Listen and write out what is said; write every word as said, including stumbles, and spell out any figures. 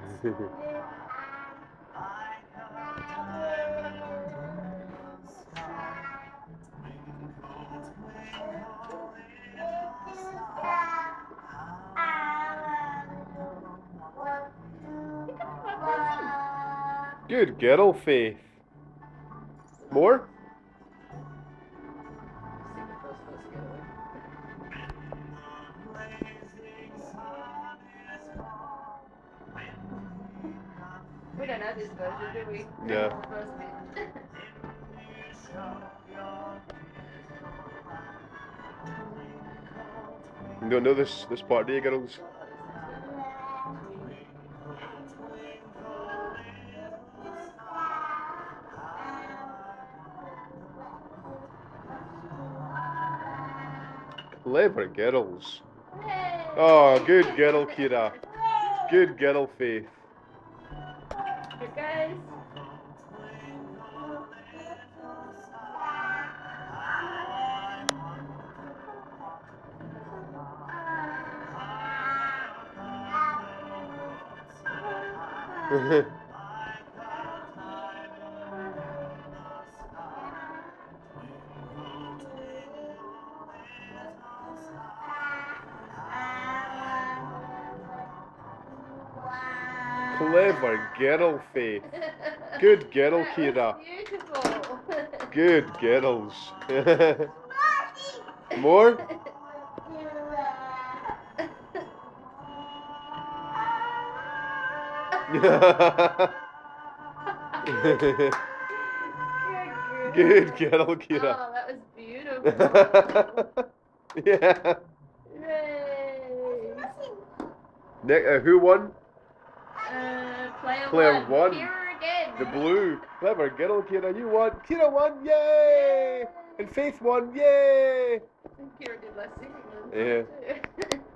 Good girl, Faith. More? We don't know this version, do we? Yeah. The first bit. You don't know this this part, do you, girls? Clever girls. Yay! Oh, good girl, Kira. Good girl, Faith. Here, guys. Clever girl, Faith. Good girl, Kira. Beautiful. Good girls. More? Good girl, Kira. Oh, that was beautiful. Yeah. Yay. Nick, uh, who won? Uh, player, Player one. one. Here again. The blue. Clever girl, Kira. You won. Kira won. Yay! And Faith won. Yay! Kira did less singing than Yeah. too.